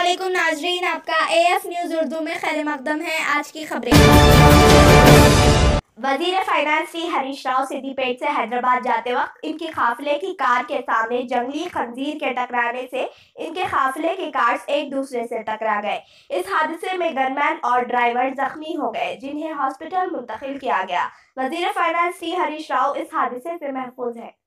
अस्सलामुअलैकुम नाजरीन, आपका AF न्यूज़ उर्दू में खैर मकदम है। आज की खबरें। वजीर फाइनेंस श्री हरीश राव सिद्दीपेट से हैदराबाद जाते वक्त इनके काफिले की कार के सामने जंगली खंजीर के टकराने से इनके काफिले के कार्स एक दूसरे से टकरा गए। इस हादसे में गनमैन और ड्राइवर जख्मी हो गए, जिन्हें हॉस्पिटल मुंतकिल किया गया। वजीर फाइनेंस श्री हरीश राव इस हादसे से महफूज है।